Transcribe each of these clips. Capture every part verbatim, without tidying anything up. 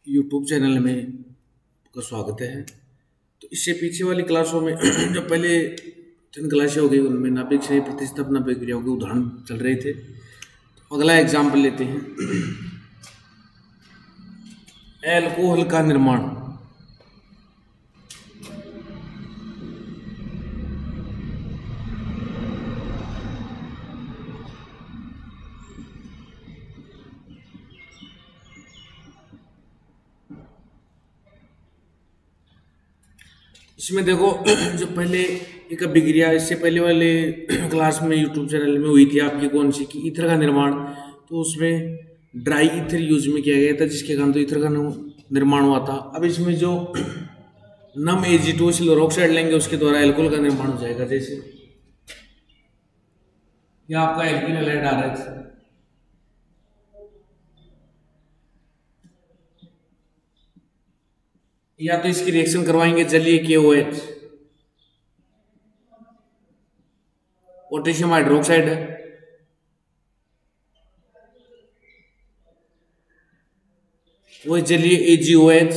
YouTube channel में आपका स्वागत है। तो इससे पीछे वाली क्लासों में जो पहले तीन क्लासें हो गई उनमें नाभिक श्रेणी प्रतिस्थापना प्रक्रियाओं के उदाहरण चल रहे थे। तो अगला एग्जाम्पल लेते हैं, एल्कोहल का निर्माण। इसमें देखो जो पहले एक अभिक्रिया इससे पहले वाले क्लास में यूट्यूब चैनल में हुई थी आपकी, कौन सी की ईथर का निर्माण। तो उसमें ड्राई ईथर यूज में किया गया था, जिसके कारण तो ईथर का निर्माण हुआ था। अब इसमें जो नम एजिटो सिल्वर ऑक्साइड लेंगे उसके द्वारा एल्कोहल का निर्माण हो जाएगा। जैसे यह आपका एल्किल हैलाइड आ रहा है, या तो इसकी रिएक्शन करवाएंगे जलीय के ओ एच, पोटेशियम हाइड्रोक्साइड है, वो जलीय ए जी ओ एच,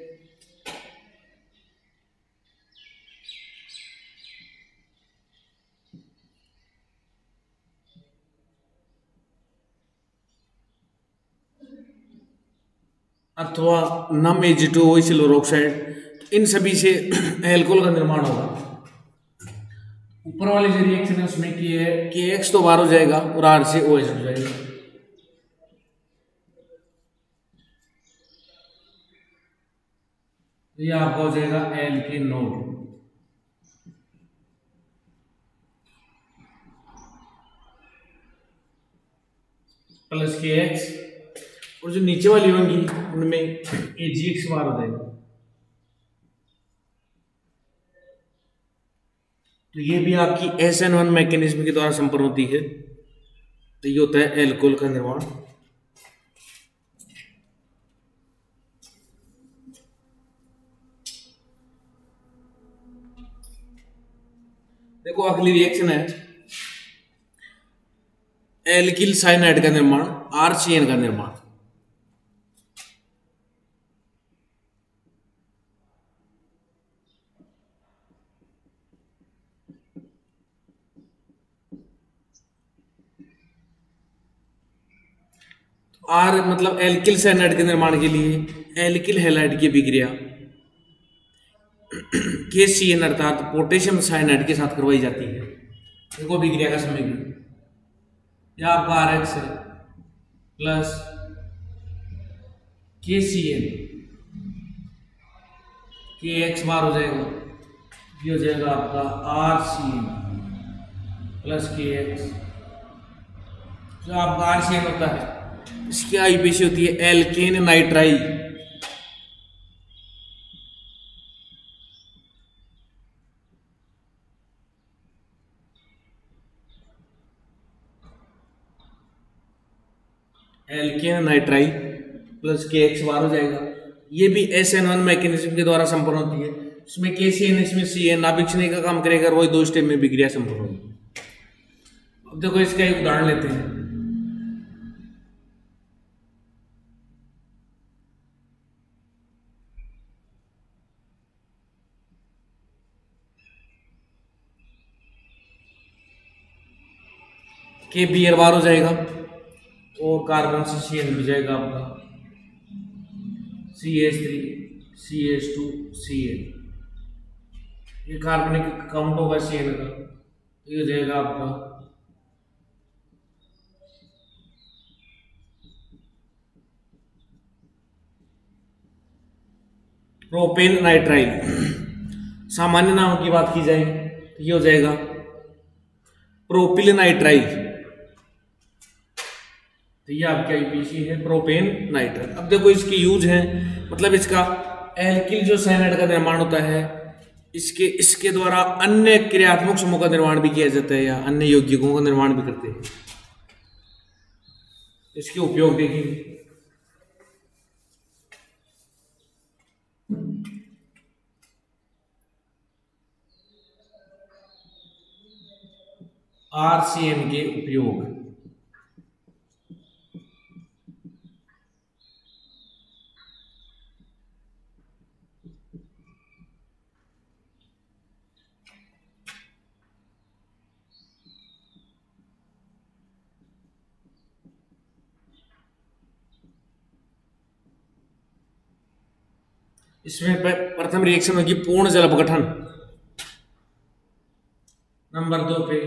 अथवा नम एजिटो सिल्वर ऑक्साइड। इन सभी से एल्कोहल का निर्माण होगा। ऊपर वाली जो रिएक्शन है उसमें की है के एक्स तो बाहर हो जाएगा और आर से ओ एच हो जाएगा। ये आपका हो जाएगा एल्केनोल प्लस के एक्स, और जो नीचे वाली होंगी उनमें ए जी एक्स बार हो जाएगा। तो ये भी आपकी एस एन वन मैकेनिज्म के द्वारा संपन्न होती है। तो ये होता है एल्कोहल का निर्माण। देखो अगली रिएक्शन है एल्किल साइनाइड का निर्माण, आर सी एन का निर्माण। आर मतलब एल्किल साइनाइड के निर्माण के लिए एल्किल हैलाइड की अभिक्रिया के सी एन अर्थात पोटेशियम साइनाइड के साथ करवाई जाती है। देखो अभिक्रिया का समय भी या आपका आर एक्स है प्लस के सी एन, के एक्स बार हो जाएगा, ये हो जाएगा आपका R C N plus K X. जो आपका आर सी एन होता है इसकी आईपीसी होती है alkane nitrile. Alkane nitrile plus K X बार हो जाएगा। ये भी एस एन वन मैकेनिज्म के द्वारा संपन्न होती है। इसमें के सी एन, इसमें सी एन नाभिक श्रेणी का काम करेगा, वही दो स्टेप में विक्रिया संपन्न होगी। अब देखो इसका एक उदाहरण लेते हैं। के बियर बार हो जाएगा और कार्बन से सी एन मिल जाएगा आपका C H three C H two C N. ये कार्बनिक काउंट होगा सी एन का, ये हो जाएगा आपका प्रोपेन नाइट्राइल। सामान्य नाम की बात की जाए तो ये हो जाएगा प्रोपिल नाइट्राइल। तो ये आपकी आईपीसी है प्रोपेन नाइट्राइल। अब देखो इसकी यूज है, मतलब इसका एल्किल जो साइनाइड का निर्माण होता है इसके इसके द्वारा अन्य क्रियात्मक समूह का निर्माण भी किया जाता है या अन्य यौगिकों का निर्माण भी करते हैं। इसके उपयोग देखिए, आर सी एन के उपयोग। इसमें प- प्रथम रिएक्शन होगी पूर्ण जल अपघटन। नंबर दो पे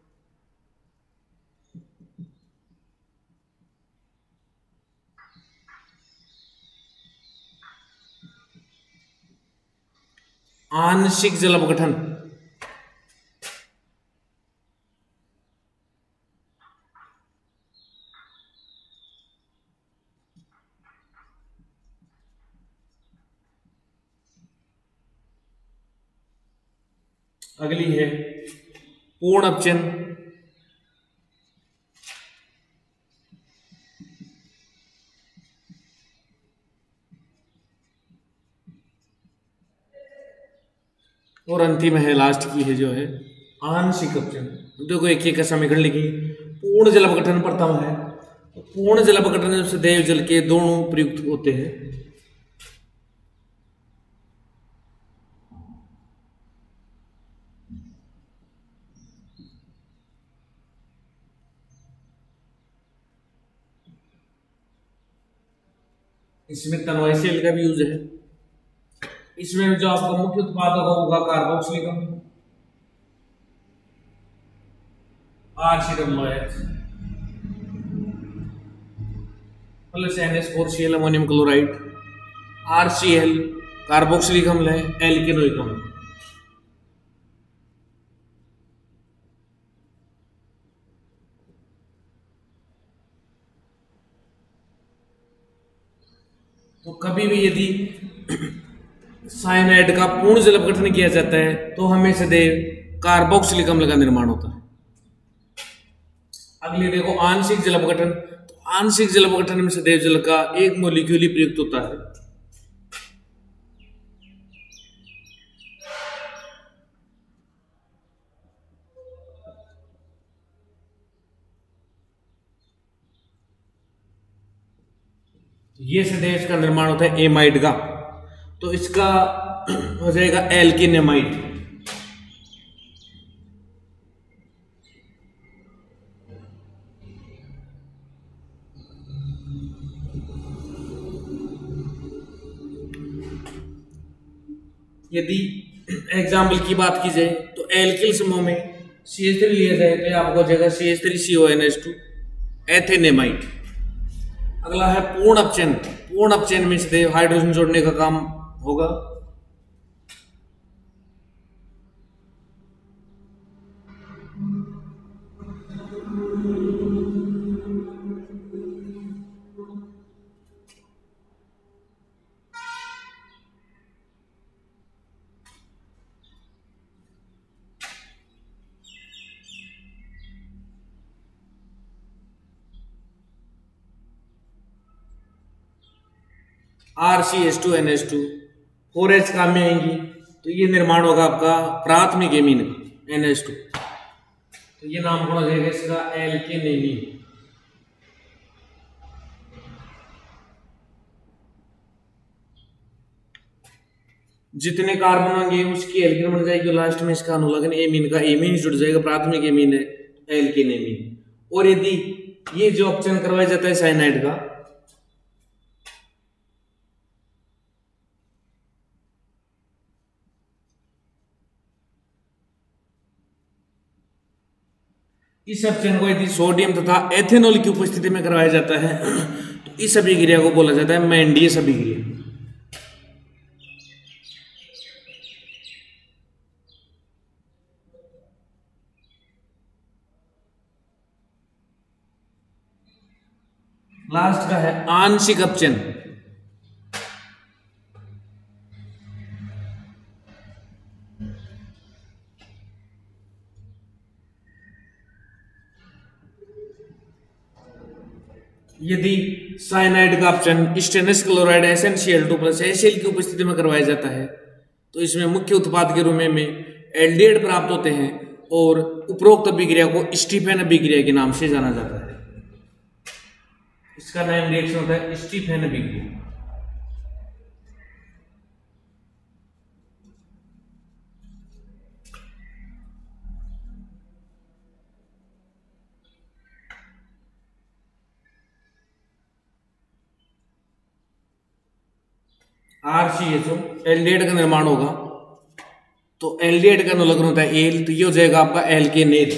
आंशिक जल अपघटन। अगली है पूर्ण अपचयन। और अंतिम है, लास्ट की है जो है आंशिक अपचयन। देखो एक एक का समीकरण लिखिए। पूर्ण जल अपघटन प्रथम है। पूर्ण जल अपघटन में सदैव जल के दोनों प्रयुक्त होते हैं। इसमें तन्वाइसेल का भी यूज है। इसमें जो आपका मुख्य उत्पादक होगा कार्बोक्सिलिकम, R C W H plus N S four C L ammonium chloride, R C L carboxylic अम्ल है, एल्केनोइक अम्ल। तो कभी भी यदि साइनाइड का पूर्ण जल अपघटन किया जाता है तो हमें सदैव कार्बोक्सिलिक अम्ल का निर्माण होता है। अगले देखो आंशिक जल अपघटन। तो आंशिक जल अपघटन में सदैव जल का एक मोलिक्यूल ही प्रयुक्त होता है। ये सदैव इसका निर्माण होता है एमाइड का। तो इसका हो जाएगा एल्केनेमाइड। यदि एग्जाम्पल की बात की जाए तो एल्किल समूह में सी एच थ्री लिया जाए तो आपको हो जाएगा C H three C O N H two ethanamide. अगला है पूर्ण अपचयन। पूर्ण अपचयन में सदैव हाइड्रोजन जोड़ने का काम होगा। R C H two N H two four H काम में आएंगी। तो ये निर्माण होगा आपका प्राथमिक एमीन एन एच टू। तो ये नाम कौन हो जाएगा इसका एल्केनेमीन। जितने कार्बन होंगे उसकी एल्केन बन जाएगी। लास्ट में इसका अनुलग्न एमीन का एमीन जुड़ जाएगा। प्राथमिक एमीन है एल्केनेमीन। और यदि ये जो अपचयन करवाया जाता है साइनाइड का, इस अपचयन को यदि सोडियम तथा एथेनॉल की उपस्थिति में करवाया जाता है तो इस अभिक्रिया को बोला जाता है मेंडियस अभिक्रिया। लास्ट का है आंशिक अपचयन। यदि साइनाइड का अपचयन stannous chloride S N C L two plus H C L की उपस्थिति में करवाया जाता है तो इसमें मुख्य उत्पाद के रूप में एल्डिहाइड प्राप्त होते हैं और उपरोक्त अभिक्रिया को स्टीफेन अभिक्रिया के नाम से जाना जाता है। इसका नाम रिएक्शन होता है स्टीफेन अभिक्रिया। R C H O aldehyde का निर्माण होगा, तो एल्डिहाइड का अनुलग्न होता है एल, तो ये हो जाएगा आपका एल्केनेल।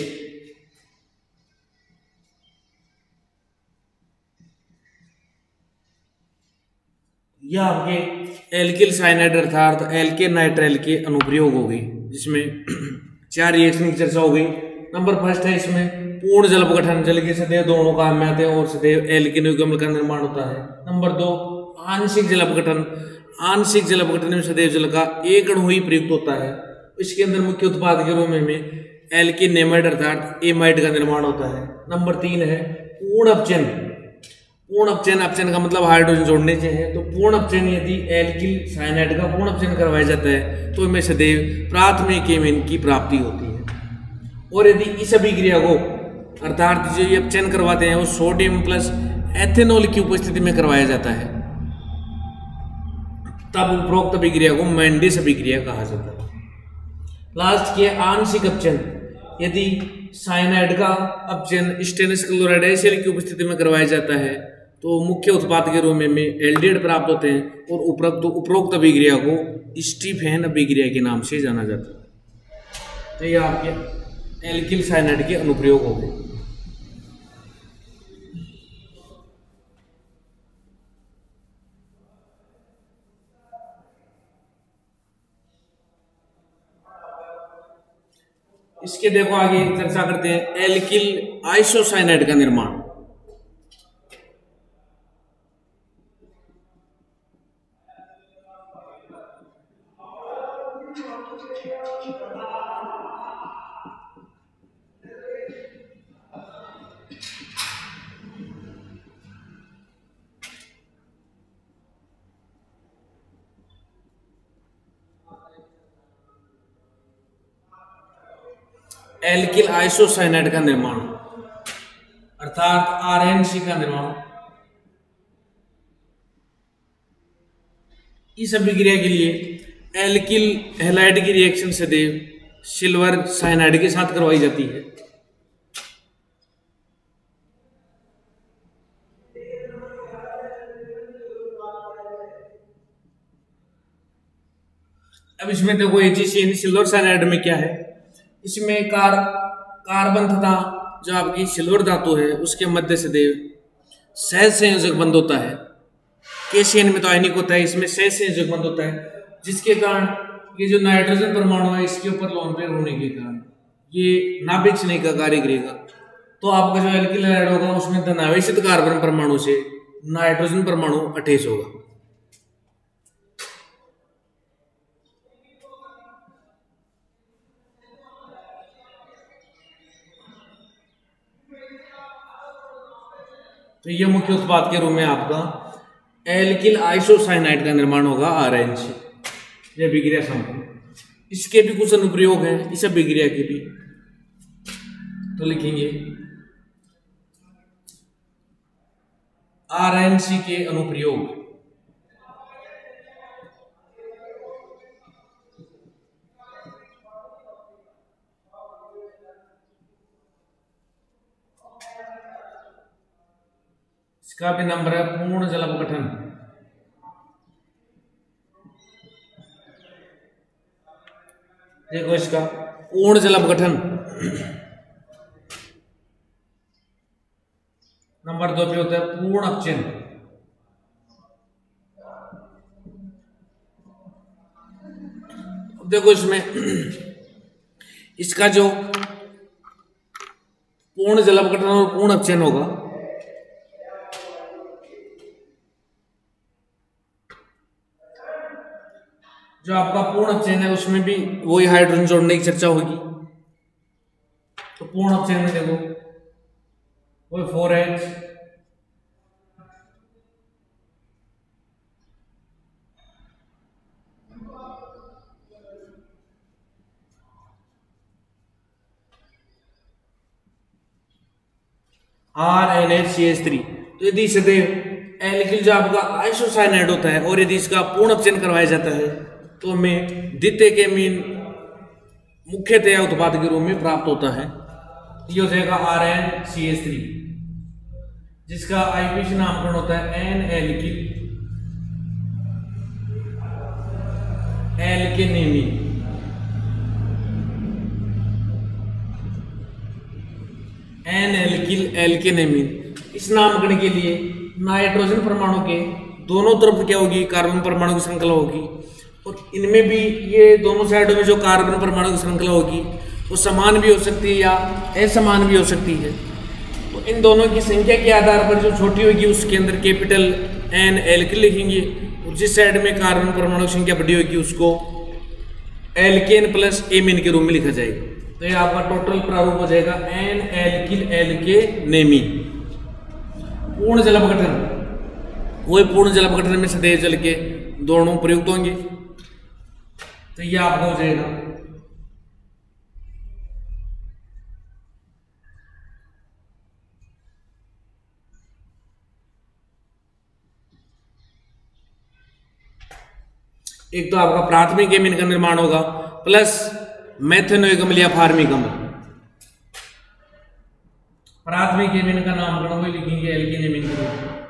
यह आपके एल्किल साइनाइड अर्थात एल्केन नाइट्राइल के अनुप्रयोग हो गए, जिसमें चार रिएक्शन की चर्चा हो गई। नंबर फर्स्ट है इसमें पूर्ण जल अपघटन, जल के सदैव दोनों काम में आते हैं और सदैव एल्केन युग्म का निर्माण होता है। नंबर दो आंशिक जल अपघटन, आंशिक जल अपघटन में सदैव जल का एक अणु ही प्रयुक्त होता है। इसके अंदर मुख्य उत्पाद के रूप में एल्किन नेमाइड अर्थात एमाइड का निर्माण होता है। नंबर तीन है पूर्ण अपचयन, पूर्ण अपचयन, अपचयन का मतलब हाइड्रोजन जोड़ने से है, तो पूर्ण अपचयन यदि एल्किल साइनाइड का पूर्ण अपचयन करवाया जाता है तो इनमें सदैव प्राथमिक एमीन की प्राप्ति होती है। और यदि इस अभिक्रिया को अर्थात जो ये अपचयन करवाते हैं वो सोडियम प्लस एथेनॉल की उपस्थिति में करवाया जाता है, तब उपरोक्त अभिक्रिया को मैंडिस अभिक्रिया कहा जाता है। लास्ट की आंशिक अपचयन, यदि साइनाइड का अपचयन स्टेनस क्लोराइड एसिड की उपस्थिति में करवाया जाता है तो मुख्य उत्पाद के रूप में एल्डिहाइड प्राप्त होते हैं, और उपरोक्त उपरोक्त अभिक्रिया को स्टीफेन अभिक्रिया के नाम से जाना जाता है। तो ये आपके एल्किल साइनाइड के अनुप्रयोग हो गए। इसके देखो आगे चर्चा करते हैं एल्किल आइसोसाइनाइड का निर्माण। एल्किल आइसोसाइनाइड का निर्माण अर्थात आरएनसी का निर्माण। इस अभिक्रिया के लिए एल्किल हैलाइड की रिएक्शन सदैव सिल्वर साइनाइड के साथ करवाई जाती है। अब इसमें देखो एजीसीएन सिल्वर साइनाइड में क्या है, इसमें कार कार्बन तथा जो आपकी सिल्वर धातु है उसके मध्य सदैव सहज संयोजक बंध होता है। केसीएन में तो आयनिक होता है, इसमें सहज संयोजक बंध होता है, जिसके कारण ये जो नाइट्रोजन परमाणु है इसके ऊपर लोन पेयर होने के कारण ये नाभिक स्नेह का कार्य करेगा। तो आपका जो एल्किल हैलाइड होगा उसमें धनावेशित कार्बन परमाणु से नाइट्रोजन परमाणु अटैच होगा। तो ये मुख्य उत्पाद के रूप में आपका एल्किल आइसोसाइनाइड का निर्माण होगा आरएनसी। यह अभिक्रिया संपन्न। इसके भी कुछ अनुप्रयोग हैं, इस अभिक्रिया के भी, तो लिखेंगे आरएनसी के अनुप्रयोग। इसका भी नंबर है पूर्ण जल अपघटन। देखो इसका पूर्ण जल अपघटन नंबर दो पे होता है पूर्ण अपचयन। देखो इसमें इसका जो पूर्ण जल अपघटन और पूर्ण अपचयन होगा, जो आपका पूर्ण अपचयन है उसमें भी वही हाइड्रोजन जोड़ने की चर्चा होगी। तो पूर्ण अपचयन में देखो वही four H R N H C H three. तो यदि सदैव एल्किल जो आपका आइसोसाइनाइड होता है और यदि इसका पूर्ण अपचयन करवाया जाता है तो हमें द्वितीयक एमीन मुख्यतया उत्पाद के रूप में प्राप्त होता है। ये हो जाएगा R N C H three, जिसका आईपीसी नामकरण होता है N alkyl alkanamine, N alkyl alkanamine. इस नामकरण के लिए नाइट्रोजन परमाणु के दोनों तरफ क्या होगी, कार्बन परमाणु की श्रृंखला होगी, और इनमें भी ये दोनों साइडों में जो कार्बन परमाणु की श्रृंखला होगी वो समान भी हो सकती है या असमान भी हो सकती है। तो इन दोनों की संख्या के आधार पर जो छोटी होगी उसके अंदर कैपिटल एन एल्किल लिखेंगे, और जिस साइड में कार्बन परमाणु की संख्या बड़ी होगी उसको एल्केन प्लस एमीन के रूप में लिखा जाएगा। तो ये आपका टोटल प्रारूप हो जाएगा एन एल्किल एल्केनेमीन। पूर्ण जल अपघटन, वही पूर्ण जल अपघटन में सदैव जल के दोनों प्रयुक्त होंगे। तो ये आपका हो जाएगा एक तो आपका प्राथमिक एमीन का निर्माण होगा प्लस मेथेनोइक अम्ल या फार्मिक अम्ल। प्राथमिक एमीन का नामकरण वही लिखेंगे एल्कीन एमीन के रूप में।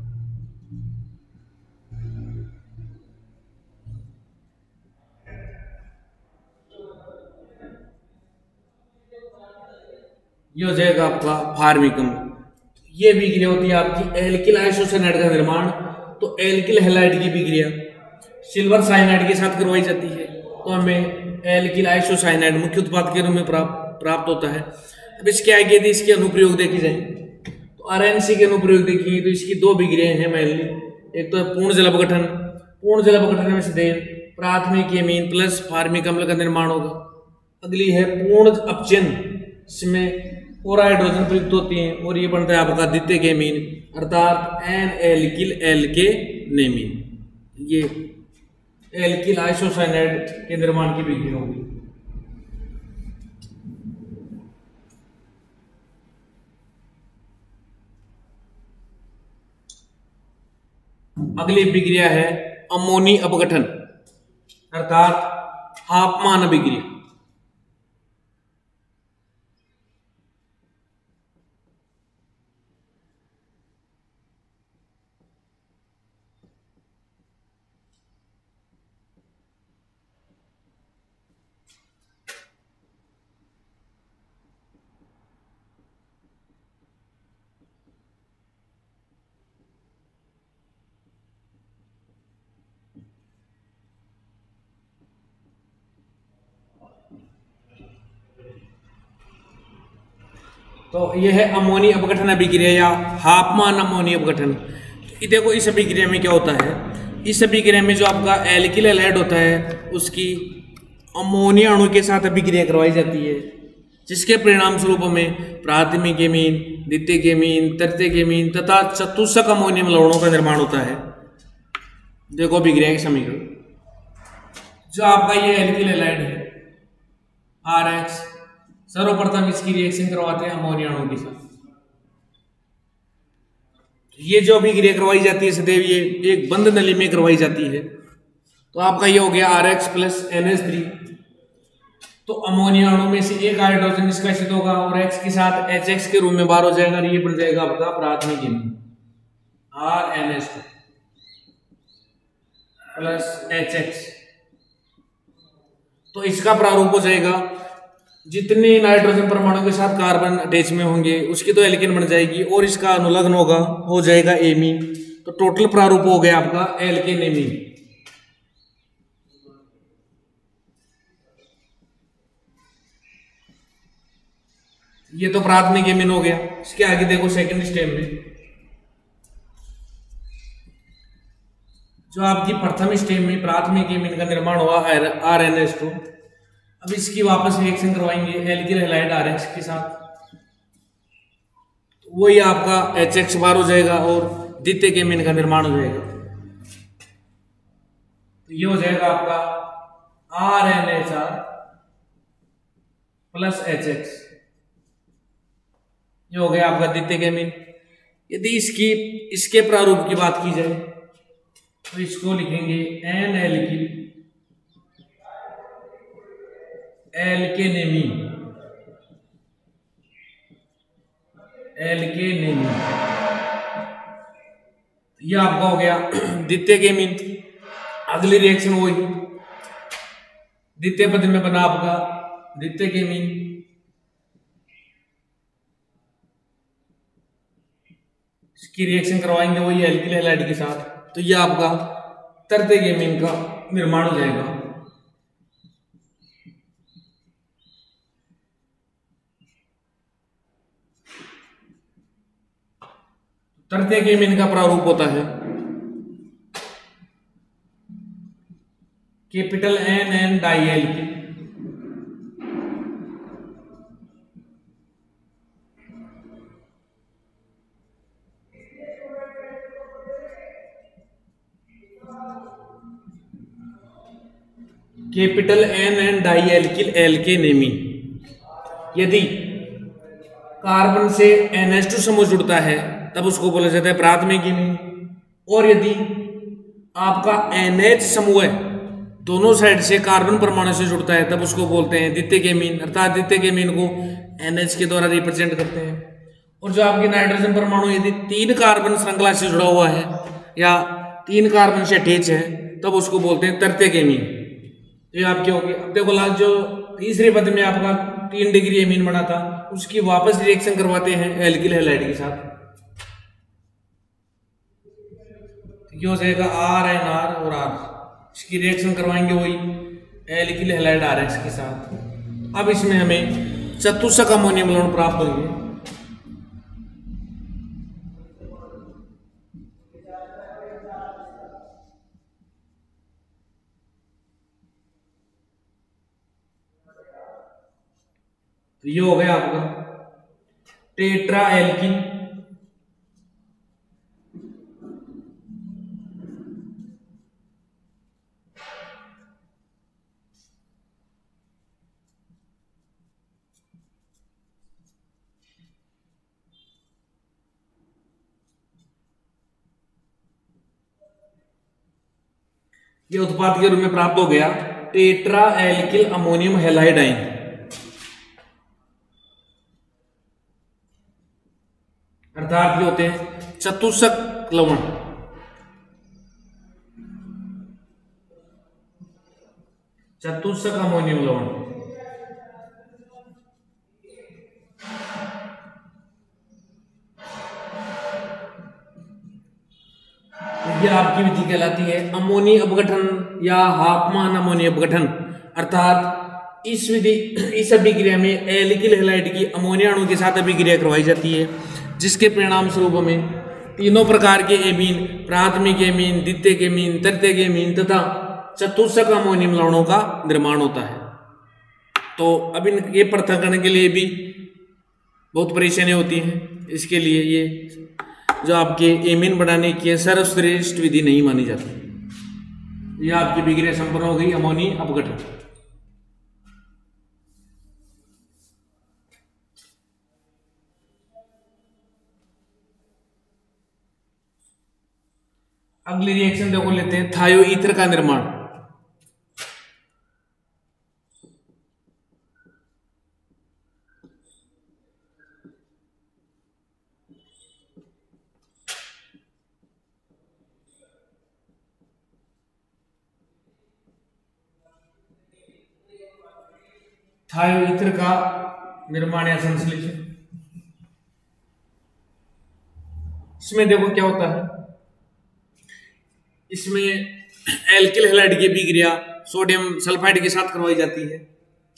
ये हो जाएगा आपका फार्मिक अम्ल। ये विक्रिया होती है आपकी एल्किल आइसोसाइनाइड का निर्माण। तो एल्किल हैलाइड की विक्रिया सिल्वर साइनाइड के साथ करवाई जाती है, तो हमें एल्किल आइसोसाइनाइड मुख्य उत्पाद के रूप में प्राप्त प्राप्त होता है। अब इसके आगे यदि इसके अनुप्रयोग देखे जाए तो आरएनसी के अनुप्रयोग देखिए तो इसकी दो विक्रियाएं हैं मेनली। एक तो पूर्ण जल अपघटन, पूर्ण जल अपघटन में सदैव प्राथमिक एमीन प्लस फार्मिक अम्ल का निर्माण होगा। अगली है पूर्ण अपचयन, इसमें और हाइड्रोजन प्रयुक्त होती हैं और ये बनता है आपका द्वितीयक एमीन अर्थात एन एल्किल एल्केनेमीन। ये एल्किल आइसोसाइनाइड के निर्माण की विक्रिया होगी। अगली विक्रिया है अमोनी अपघटन अर्थात हाफमान विक्रिया। तो यह है अमोनी अपघटन अभिक्रिया या हाफमान अमोनी अपघटन। तो देखो इस अभिक्रिया में क्या होता है, इस अभिक्रिया में जो आपका एल्किल हैलाइड होता है उसकी अमोनिया अणु के साथ अभिक्रिया करवाई जाती है, जिसके परिणाम स्वरूप में प्राथमिक एमीन, द्वितीयक एमीन, तृतीयक एमीन तथा चतुष्क अमोनियम लवणों का निर्माण होता है। देखो अभिक्रिया के समीकरण, जो आपका ये एल्किल हैलाइड है आर एक्स, सर्वप्रथम इसकी रिएक्शन करवाते हैं अमोनिया अणु के साथ। ये जो अभिक्रिया करवाई जाती है सदैव ये एक बंद नली में करवाई जाती है। तो आपका ये हो गया R X plus N H three. तो अमोनिया अणु में से एक हाइड्रोजन निष्कासित होगा और एक्स के साथ एच एक्स के रूप में बाहर हो जाएगा, ये बन जाएगा आपका प्राथमिक amine R N H plus H X. तो इसका प्रारूप हो जाएगा जितने नाइट्रोजन परमाणु के साथ कार्बन अटैच में होंगे उसकी तो एल्केन बन जाएगी और इसका अनुलग्न होगा हो जाएगा एमीन। तो टोटल प्रारूप हो गया आपका एल्केनेमीन। ये तो प्राथमिक एमीन हो गया। इसके आगे देखो सेकंड स्टेप में जो आपकी प्रथम स्टेप में प्राथमिक एमीन का निर्माण हुआ आर एन एच टू। अब इसकी वापस रिएक्शन करवाएंगे एल्किल हैलाइड आर एक्स के साथ, वही आपका एच एक्स बार हो जाएगा और द्वितीयक एमीन का निर्माण हो जाएगा। तो ये हो जाएगा आपका R N H R plus H X. ये हो गया आपका द्वितीयक एमीन। यदि इसकी इसके प्रारूप की बात की जाए तो इसको लिखेंगे एन एल्किल एल्केनेमीन एल्केनेमीन। यह आपका हो गया द्वितीयक एमीन। अगली रिएक्शन वही द्वितीय पद में बना आपका द्वितीय केमीन, इसकी रिएक्शन करवाएंगे वही एल्किल हैलाइड के साथ, तो ये आपका तृतीय केमीन का निर्माण हो जाएगा। तृतीय केमीन का प्रारूप होता है capital N N di alkyl, capital N N di alkyl alkanamine. यदि कार्बन से एन एच टू समूह जुड़ता है तब उसको बोला जाता है प्राथमिक केमीन, और यदि आपका एन एच समूह है दोनों साइड से कार्बन परमाणु से जुड़ता है तब उसको बोलते हैं द्वितीय केमीन, अर्थात द्वितीय केमीन को एन एच के द्वारा रिप्रेजेंट करते हैं। और जो आपकी नाइट्रोजन परमाणु यदि तीन कार्बन श्रृंखला से जुड़ा हुआ है या तीन कार्बन से अटैच है तब उसको बोलते हैं तृतीय केमीन। तो ये आपके होगी। अब देखो लास्ट जो तीसरे पद में आपका तीन डिग्री एमीन बना था उसकी वापस रिएक्शन करवाते हैं एल्किल हैलाइड के साथ, क्या हो जाएगा आर एन आर और आर, इसकी रिएक्शन करवाएंगे वही एल्किल हैलाइड आर एक्स के साथ। अब इसमें हमें चतुष्क अमोनियम लवण प्राप्त होंगे। तो ये हो गया आपका टेट्रा एल्किन, ये उत्पाद के रूप में प्राप्त हो गया tetra alkyl ammonium halide ion. अर्थात ये होते हैं चतुष्क लवण। चतुष्क अमोनियम लवण ये आपकी विधि कहलाती है अमोनी अपघटन या हाफमान अमोनी अपघटन। अर्थात इस विधि इस अभिक्रिया में एल्किल हैलाइड की अमोनिया अणु के साथ अभिक्रिया करवाई जाती है, जिसके परिणाम स्वरूप हमें तीनों प्रकार के एमीन, प्राथमिक एमीन, द्वितीय केमीन, तृतीय केमीन तथा चतुष्क अमोनियम लवणों का निर्माण होता है। तो अब इन ये पृथक्करण के लिए भी बहुत परेशानी होती हैं, इसके लिए ये जो आपके एमीन बनाने की सर्वश्रेष्ठ विधि नहीं मानी जाती। ये आपकी विक्रिया संपन्न हो गई अमोनी अपघटन। अगली रिएक्शन देखो लेते हैं थायो ईथर का निर्माण। थायो ईथर का निर्माण या संश्लेषण, इसमें देखो क्या होता है, इसमें एल्किल हैलाइड की अभिक्रिया सोडियम सल्फाइड के साथ करवाई जाती है।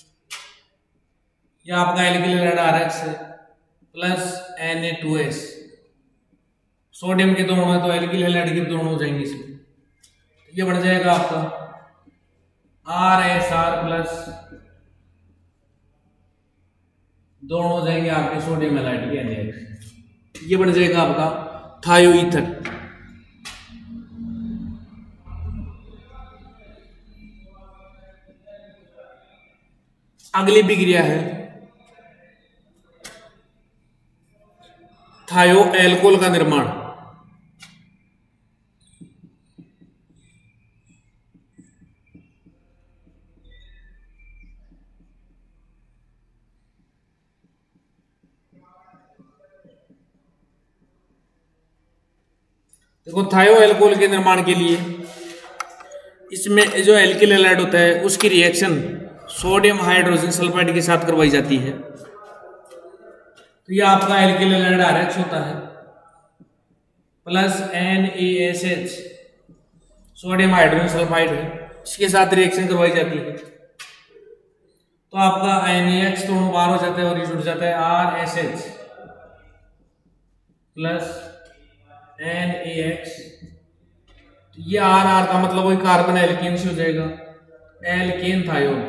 यह आपका alkyl halide R X plus N A two S, sodium के दोनों है तो एल्किल हैलाइड के दोनों हो जाएंगे इसमें। ये बढ़ जाएगा आपका आर एस आर प्लस दोनों हो जाएंगे आपके सोडियम हैलाइड के एन ए एक्स। ये बढ़ जाएगा आपका थायो ईथर। अगली विक्रिया है थायो एल्कोहल का निर्माण। देखो थायो एल्कोहल के निर्माण के लिए इसमें जो एल्किल हैलाइड होता है उसकी रिएक्शन सोडियम हाइड्रोजन सल्फाइड के साथ करवाई जाती है। तो ये आपका एल्किल हैलाइड आर एक्स होता है plus N A S H, sodium hydrogen sulphide है, इसके साथ रिएक्शन करवाई जाती है। तो आपका एन ए एक्स दोनों बाहर हो जाता है और ये जुड़ जाता है R S H plus N A X. ये आर आर का मतलब वही कार्बन एल्केन से हो जाएगा, एल्केन थायोन।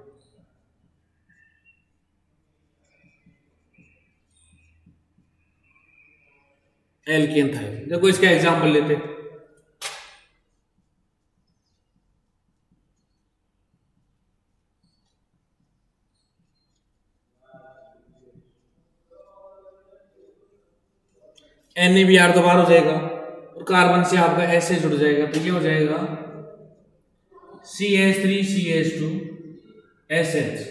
एल्केन थायोन देखो इसका एग्जांपल लेते हैं। एन ए बी आर तो बाहर हो जाएगा और कार्बन से आपका एस से जुड़ जाएगा, तो ये हो जाएगा C H three C H two S H.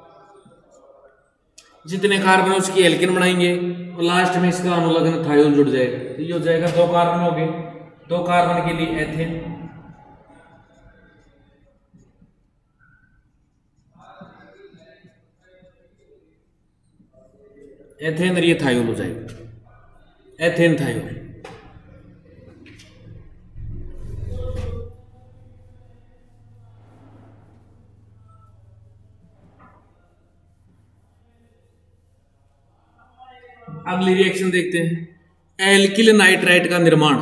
जितने कार्बन है उसकी एल्केन बनाएंगे और लास्ट में इसका अनुलग्न थायोन जुड़ जाएगा, तो ये हो जाएगा दो कार्बन हो गए, दो कार्बन के लिए एथेन, एथेन और ये थायोन हो जाएगा, एथेन थायोन। अगली रिएक्शन देखते हैं, एल्किल नाइट्राइट का निर्माण।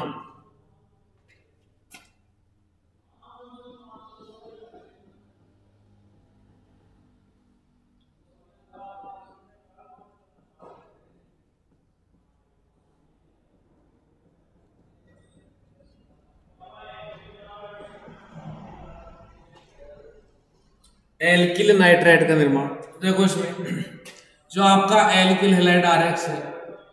एल्किल नाइट्राइट का निर्माण देखो इसमें जो आपका एल्किल हैलाइड आर एक्स है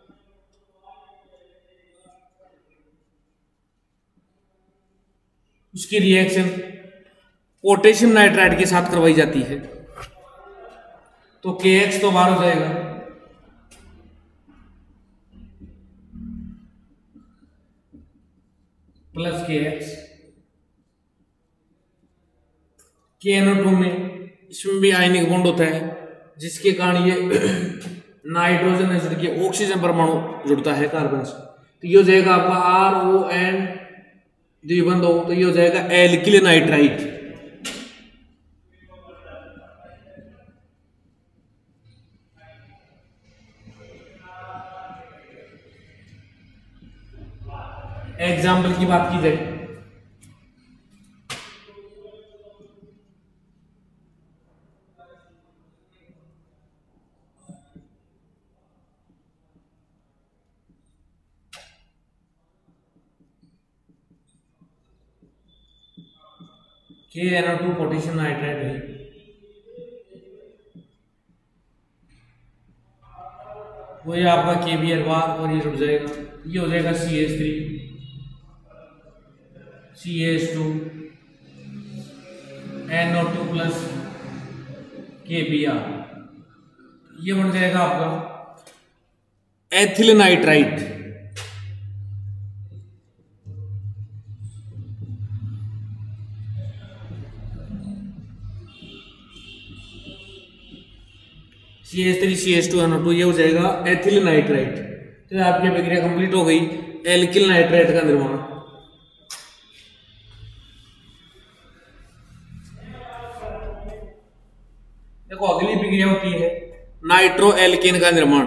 उसकी रिएक्शन पोटेशियम नाइट्राइड के साथ करवाई जाती है, तो के एक्स तो बाहर हो जाएगा प्लस के एक्स, के एन ओ टू में इसमें भी आयनिक बॉन्ड होता है जिसके कारण ये नाइट्रोजन एसिड के ऑक्सीजन परमाणु जुड़ता है कार्बन से, तो ये हो जाएगा आपका आर ओ एन द्विबंध हो, तो ये हो जाएगा एल्किल नाइट्राइट। एग्जाम्पल की बात की जाए K N O two potassium nitrite है, वही आपका के बी आर बार और ये जुड़ जाएगा, ये हो जाएगा C H three C H two N O two plus K B R, ये बन जाएगा आपका ethyl nitrite. C H three C H two N O two ये हो जाएगा एथिल नाइट्राइट। तो आपकी प्रक्रिया कंप्लीट हो गई, एल्किल नाइट्राइट का निर्माण। देखो अगली प्रक्रिया होती है नाइट्रो एल्केन का निर्माण।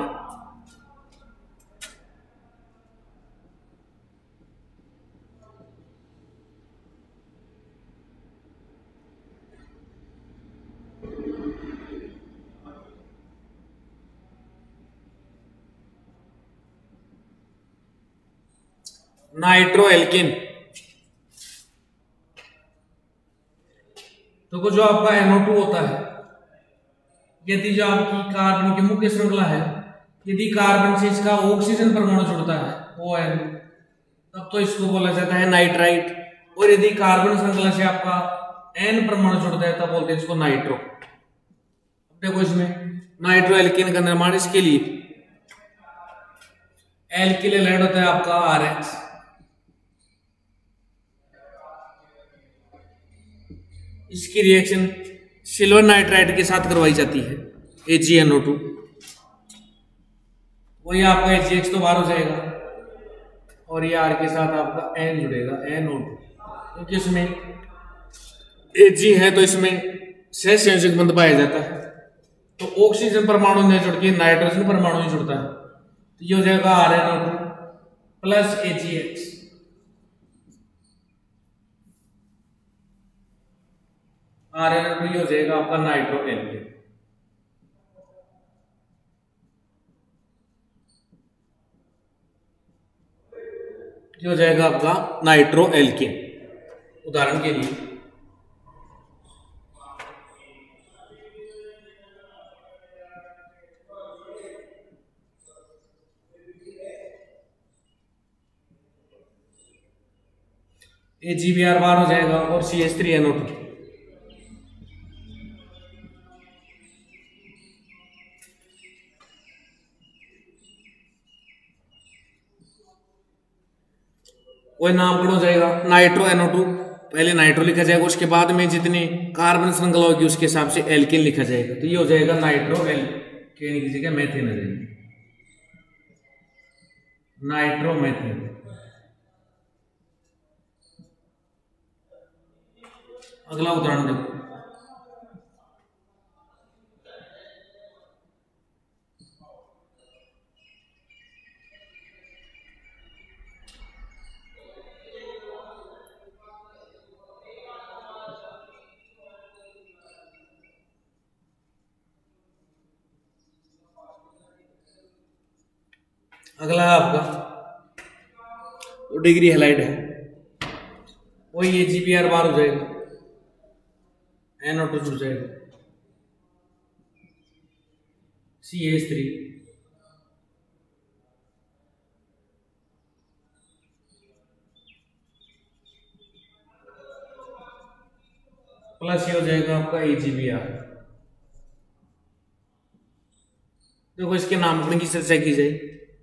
नाइट्रो एल्केन तो जो आपका एन ओ टू होता है, यदि जो आपकी कार्बन की मुख्य श्रृंखला है, यदि कार्बन से इसका ऑक्सीजन परमाणु जुड़ता है ओ एन, तब तो इसको बोला जाता है नाइट्राइट, और यदि कार्बन श्रृंखला से आपका एन परमाणु जुड़ता है तब बोलते हैं इसको नाइट्रो। देखो इसमें नाइट्रो एल्केन का निर्माण, इसके लिए एल्किल हैलाइड होता है आपका आर एक्स, इसकी रिएक्शन सिल्वर नाइट्राइड के साथ करवाई जाती है, ए जी एन ओ टू। वही आपका एच जी एक्स तो बाहर हो जाएगा और ये आर के साथ आपका एन जुड़ेगा, एन ओ टू, क्योंकि इसमें एच जी है तो इसमें सह संयोजक बंध पाया जाता है। तो ऑक्सीजन परमाणु नहीं जुड़ के नाइट्रोजन परमाणु ही जुड़ता है, तो ये हो जाएगा R N O two plus A G X. R N O two ये हो जाएगा आपका नाइट्रो एल्केन। ये हो जाएगा आपका नाइट्रो एल्केन। उदाहरण के लिए ए जी बी आर बार हो जाएगा और C H three N O two. वही नामकरण हो जाएगा नाइट्रो एन ओ टू। पहले नाइट्रो लिखा जाएगा, उसके बाद में जितनी कार्बन श्रृंखला होगी उसके हिसाब से एल्केन लिखा जाएगा। तो ये हो जाएगा नाइट्रो एल्केन की जगह मेथेन आ जाएगी, नाइट्रो मेथेन। अगला उदाहरण देखो, अगला है आपका तो डिग्री हैलाइड है, वही ए जी बी आर बार हो जाएगा, एन ओ टू जुड़ जाएगा, सी एच थ्री प्लस ये हो जाएगा आपका ए जी बी आर। देखो इसके नामकरण की चर्चा की जाए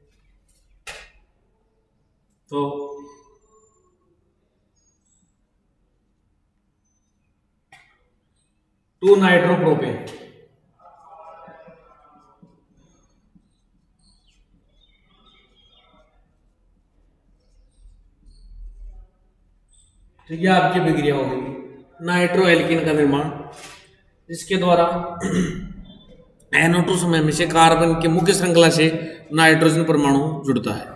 तो टू नाइट्रोप्रोपेन, तो ये आपकी विक्रिया हो गई नाइट्रो एल्कीन का निर्माण, जिसके द्वारा एन ओ टू समय में से कार्बन के मुख्य श्रृंखला से नाइट्रोजन परमाणु जुड़ता है।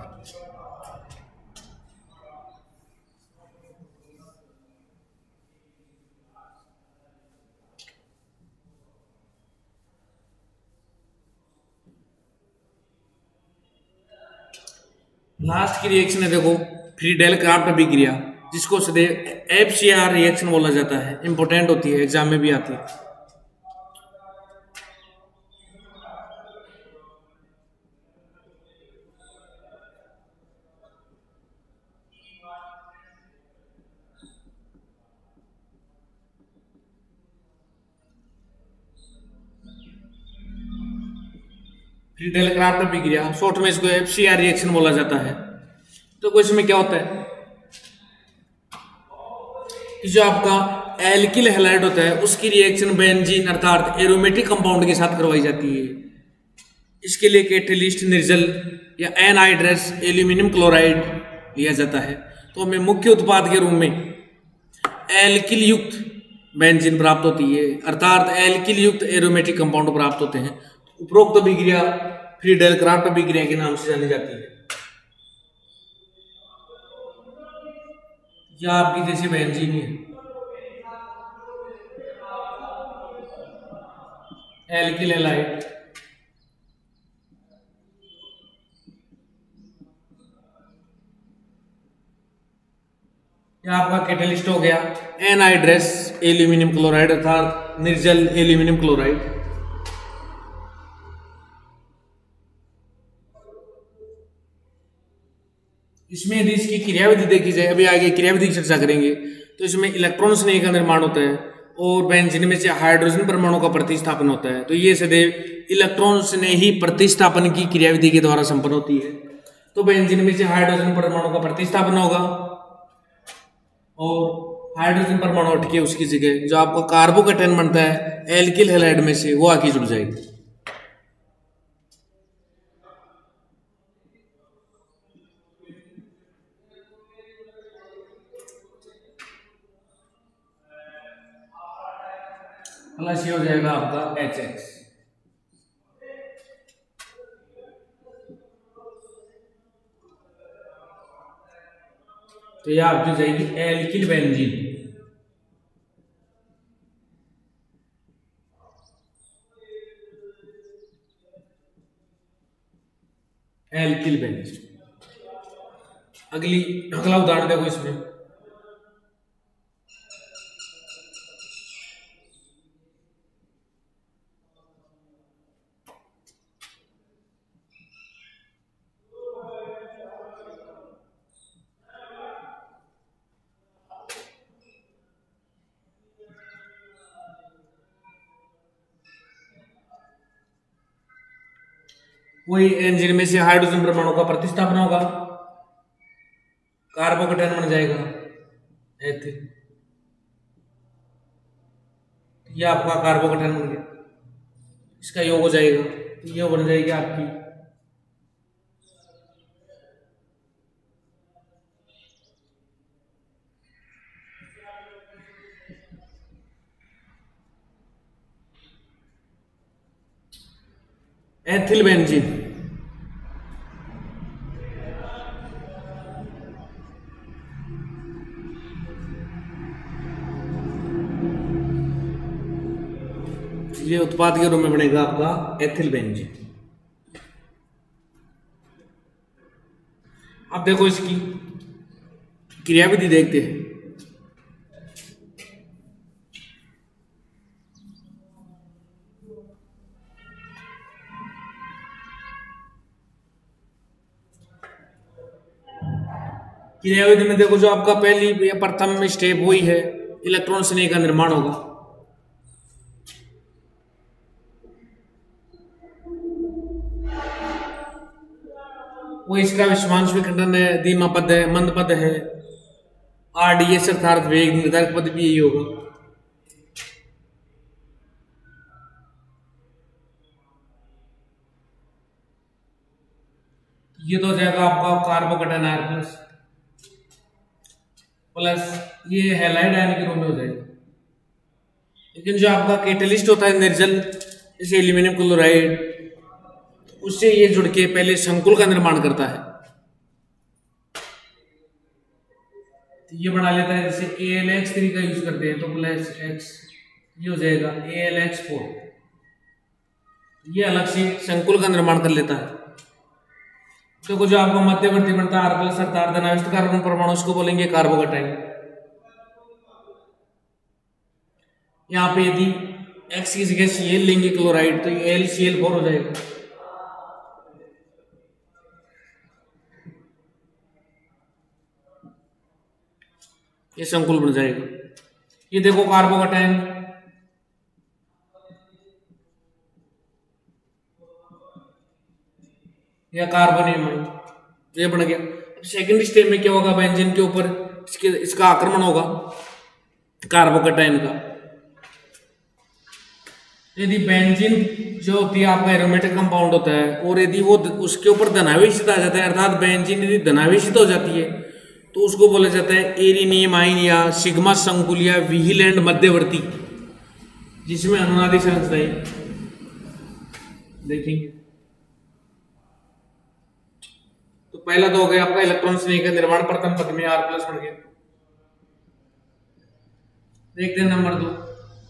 लास्ट की रिएक्शन है देखो फ्रीडेल क्राफ्ट अभिक्रिया, जिसको सदैव एफ सी आर रिएक्शन बोला जाता है, इंपोर्टेंट होती है, एग्जाम में भी आती है। फ्रीडेल क्राफ्ट अभिक्रिया शॉर्ट में इसको एफ सी आर रिएक्शन बोला जाता है। तो इसमें क्या होता है कि जो आपका एल्किल हैलाइड होता है उसकी रिएक्शन बेंजीन अर्थात एरोमेटिक कंपाउंड के साथ करवाई जाती है। इसके लिए कैटेलिस्ट निर्जल या एनहाइड्रस एल्यूमिनियम क्लोराइड लिया जाता है। तो हमें मुख्य उत्पाद के रूप में एल्किल युक्त बेंजीन प्राप्त होती है, अर्थात एल्किल युक्त एरोमेटिक कंपाउंड प्राप्त होते हैं। उपरोक्त अभिक्रिया फ्रीडेल क्राफ्ट अभिक्रिया के नाम से जानी जाती है। यह आपकी जैसे बेंजीन है, एल्किल हैलाइड, यह आपका कैटलिस्ट हो गया एनहाइड्रस एल्यूमिनियम क्लोराइड अर्थात निर्जल एल्यूमिनियम क्लोराइड। इसमें यदि इसकी क्रियाविधि देखी जाए, अभी आगे क्रियाविधि की चर्चा करेंगे, तो इसमें इलेक्ट्रॉन स्नेह का निर्माण होता है और बेंजीन में से हाइड्रोजन परमाणु का प्रतिस्थापन होता है। तो ये सदैव इलेक्ट्रॉन स्नेही प्रतिस्थापन की क्रियाविधि के द्वारा संपन्न होती है। तो बेंजीन में से हाइड्रोजन परमाणु का प्रतिस्थापन होगा और हाइड्रोजन परमाणु हट के उसकी जगह जो आपका कार्बोकेटायन बनता है एल्किल हैलाइड में से वो आके जुड़ जाएगी। प्लस ये हो जाएगा आपका एच एक्स। तो ये आपकी जाएगी एल्किल बेंजीन। Alkyl benzene. अगली अगला उदाहरण देखो इसमें, वही एंजिन में से हाइड्रोजन परमाणु का प्रतिस्थापन होगा, कार्बोकेटायन बन जाएगा एथिल। ये आपका कार्बोकेटायन बन गया, इसका योग हो जाएगा, ये बन जाएगी आपकी एथिल बेंजीन। ये उत्पाद के रूप में बनेगा आपका एथिल बेंजीन। अब देखो इसकी क्रियाविधि देखते हैं। क्रियाविधि में देखो जो आपका पहली या प्रथम स्टेप वही है, इलेक्ट्रॉन स्नेह का निर्माण होगा। वो इसका विषमांश विखंडन है, धीमा पद है, मंद पद है, आरडीएस अर्थात वेग निर्धारक पद भी यही होगा। ये तो हो जाएगा आपका कार्बोकेटायन आर प्लस प्लस ये हैलाइड आयन के रूप में हो जाएगा। लेकिन जो आपका कैटलिस्ट होता है निर्जल, जैसे एल्यूमिनियम क्लोराइड, उससे ये जुड़ के पहले संकुल का निर्माण करता है। तो ये बना लेता है, जैसे ए एल एक्स थ्री का यूज करते हैं तो प्लस एक्स, ये हो जाएगा ए एल एक्स फोर। ये अलग से संकुल का निर्माण कर लेता है। तो जो आपका मध्यवर्ती बनता है आर प्लस अर्थात धनाविष्ट कार्बन परमाणु, उसको बोलेंगे कार्बोकेटायन। यहाँ पे यदि एक्स की जगह सी एल लेंगे क्लोराइड तो ये एल सी एल फोर हो जाएगा। ये संकुल बन जाएगा। ये देखो कार्बोकेटायन, या कार्बोनियम ये बन गया। सेकंड स्टेप में क्या होगा, बेंजीन के ऊपर इसके इसका आक्रमण होगा कार्बोकेटायन का। यदि बेंजीन जो होती है आपका एरोमेटिक कंपाउंड होता है, और यदि वो उसके ऊपर धनावेशित आ जाता है, अर्थात बेंजीन यदि धनावेशित हो जाती है तो उसको बोला जाता है एरिनियम आयन या सिग्मा संकुल या व्हीलैंड मध्यवर्ती, जिसमें अनुनादी संरचनाएं देखेंगे। तो पहला तो हो गया आपका इलेक्ट्रॉन स्नेह का निर्माण, प्रथम पद में आर प्लस बन गया। देखते हैं नंबर दो,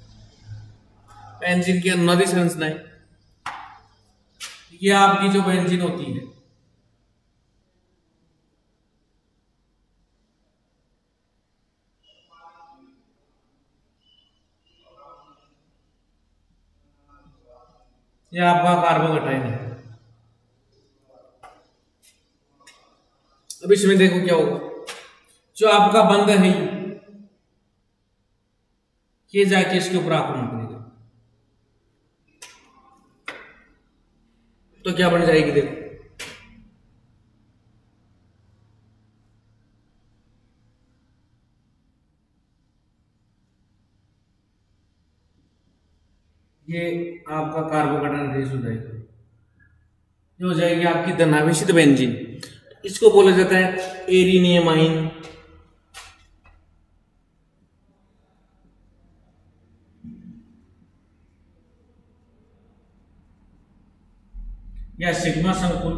बेंजीन की अनुनादी संरचनाएं। ये आपकी जो बेंजीन होती है, ये आपका कार्बोकेटायन है। अब इसमें देखो क्या होगा, जो आपका बंध है ये जाके इसके ऊपर आक्रमण करेगा, तो क्या बन जाएगी देखो, ये आपका कार्बोकेटायन रेस हो जाएगी, ये हो जाएगी आपकी धनावेशित बेंजीन। इसको बोला जाता है एरिनियमाइन या सिग्मा संकुल,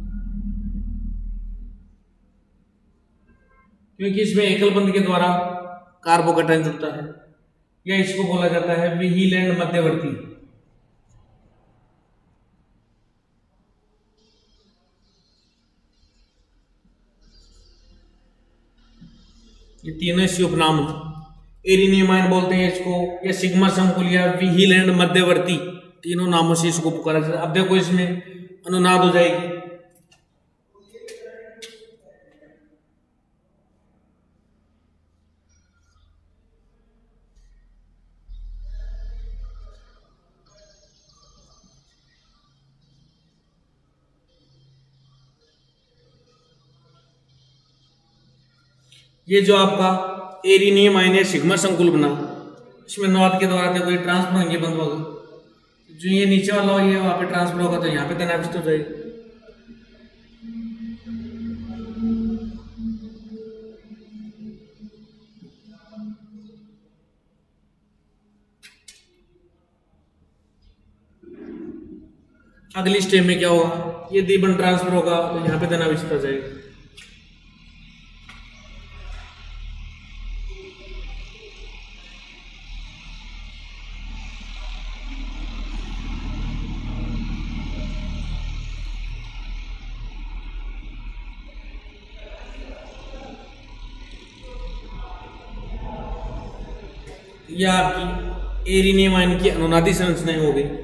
क्योंकि इसमें एकल बंध के द्वारा कार्बोकेटायन जुड़ता है। या इसको बोला जाता है व्हीलैंड मध्यवर्ती। ये तीनों इसके उपनाम है। एरिनियमाइन बोलते हैं इसको, या सिग्मा संकुल, या व्हीलैंड मध्यवर्ती, तीनों नामों से इसको पुकारा जाता है। अब देखो इसमें अनुनाद हो जाएगी। ये जो आपका एरिनियमाइन या सिग्मा संकुल बना, इसमें अनुनाद के द्वारा देखो ये ट्रांसफर होंगे बंद होगा। जो ये नीचे वाला ये वहां पे ट्रांसफर होगा तो यहाँ पे धनावेशित हो जाएगी। अगली स्टेप में क्या होगा, ये द्विबंध ट्रांसफर होगा तो यहाँ पे धनावेशित हो जाएगी। यह आपकी एरिनियमाइन की अनुनादी संरचनाएं हो गई।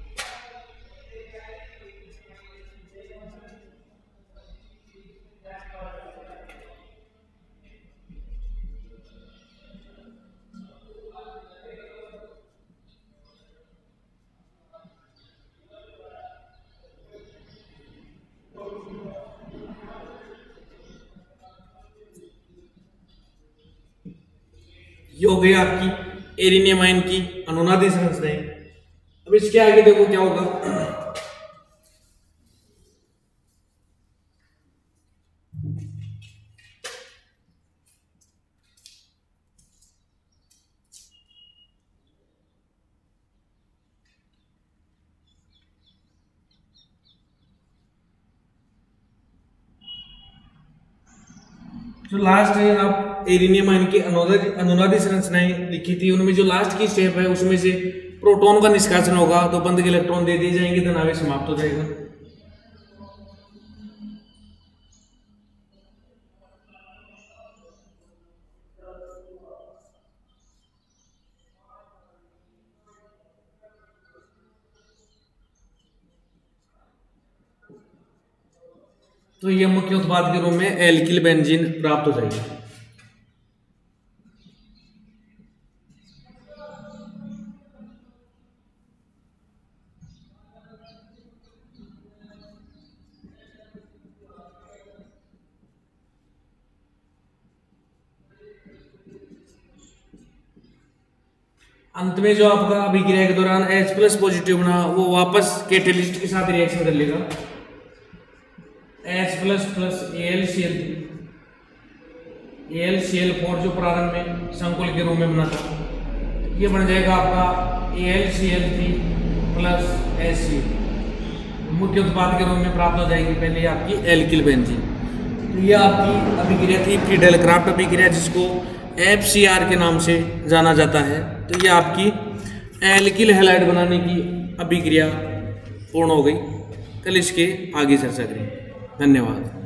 ये हो गई आपकी एरिनियमाइन की अनुनादी संरचनाएं। अब इसके आगे देखो क्या होगा। जो लास्ट है आप एरिनियमाइन की अनुनादी अनुनादी संरचनाएं लिखी थी, उनमें जो लास्ट की स्टेप है उसमें से प्रोटॉन का निष्कासन होगा तो बंध के इलेक्ट्रॉन दे दिए जाएंगे, धनावेश समाप्त हो जाएगा। तो ये मुख्य उत्पाद के रूप में एल्किल बेंजीन प्राप्त हो जाएगी। अंत में जो आपका अभिक्रिया के दौरान H प्लस पॉजिटिव बना वो वापस कैटेलिस्ट के साथ रिएक्शन कर लेगा। H plus plus L C L three L C L four जो प्रारंभ में संकुल के रूप में बना था, ये बन जाएगा आपका A L C L three plus H C L, मुख्य उत्पाद के रूप में प्राप्त हो जाएगी पहले आपकी एल्किल बेंजीन। तो ये आपकी अभिक्रिया थी फ्रीडेल क्राफ्ट अभिक्रिया, जिसको एफ सी आर के नाम से जाना जाता है। तो ये आपकी एल्किल हैलाइड बनाने की अभिक्रिया पूर्ण हो गई। कल इसके आगे चर्चा करेंगे। धन्यवाद।